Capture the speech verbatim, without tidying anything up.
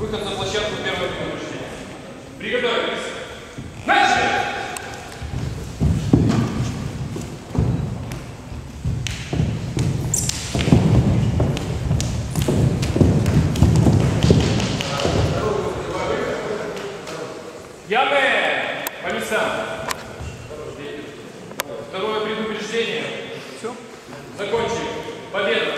Выход за площадку первого предупреждения. Приготовились. Начали! Ямы по местам. Второе предупреждение. Все. Закончили. Победа.